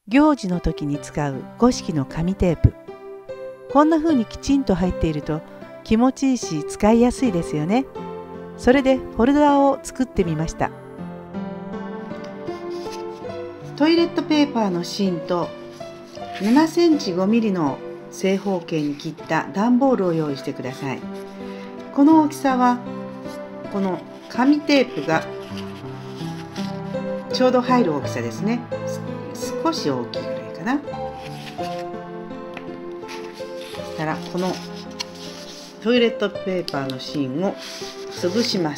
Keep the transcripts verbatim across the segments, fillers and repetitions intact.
行事の時に使う五色の紙テープ。こんな風にきちんと入っていると気持ちいいし使いやすいですよね。それでフォルダーを作ってみました。トイレットペーパーの芯とななセンチごミリの正方形に切った段ボールを用意してください。この大きさはこの紙テープがちょうど入る大きさですね。少し大きいぐらいかな。そしたらこのトイレットペーパーの芯を潰します。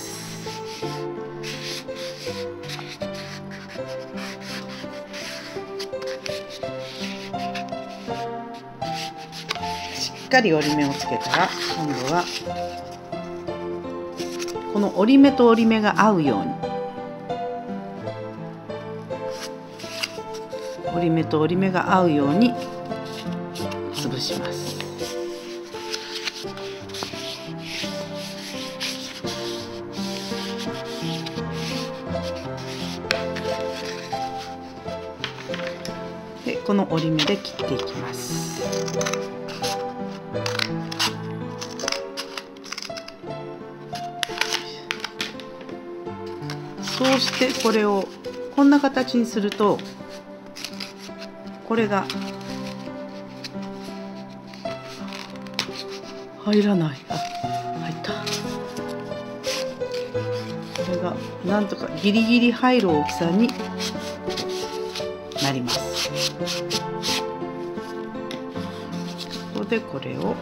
しっかり折り目をつけたら、今度はこの折り目と折り目が合うように、折り目と折り目が合うように潰します。で、この折り目で切っていきます。そうしてこれをこんな形にすると、これが入らない。あ、入った。これがなんとかギリギリ入る大きさになります。ここでこれを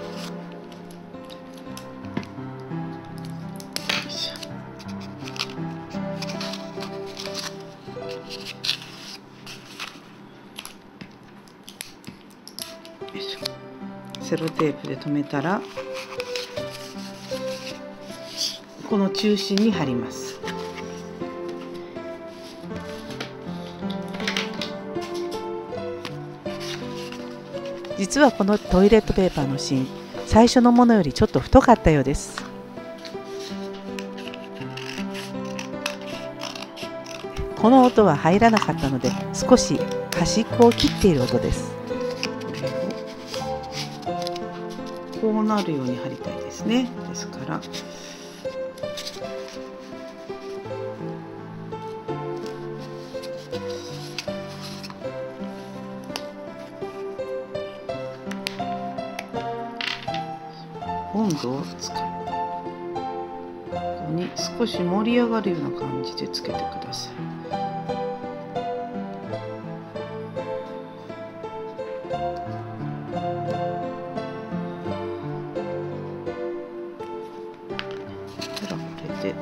セロテープで留めたら、この中心に貼ります。実はこのトイレットペーパーの芯、最初のものよりちょっと太かったようです。この音は入らなかったので、少し端っこを切っている音です。こうなるように貼りたいですね。ですから温度をつかむ。ここに少し盛り上がるような感じでつけてください。で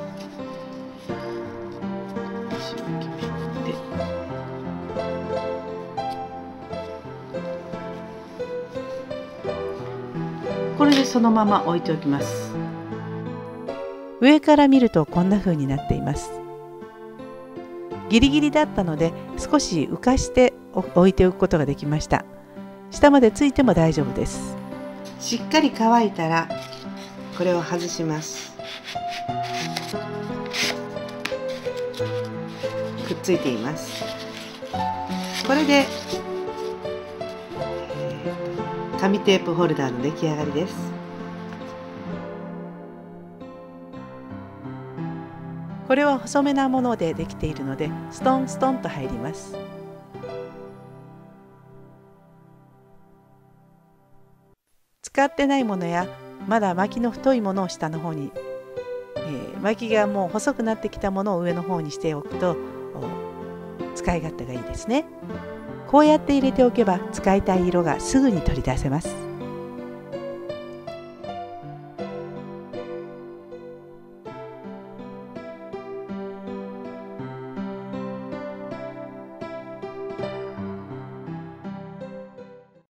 これでそのまま置いておきます。上から見るとこんな風になっています。ギリギリだったので少し浮かして置いておくことができました。下までついても大丈夫です。しっかり乾いたらこれを外します。くっついています。これで、えー、紙テープホルダーの出来上がりです。これは細めなものでできているのでストンストンと入ります。使ってないものやまだ巻きの太いものを下の方に、えー、巻きがもう細くなってきたものを上の方にしておくと使い勝手がいいですね。こうやって入れておけば使いたい色がすぐに取り出せます。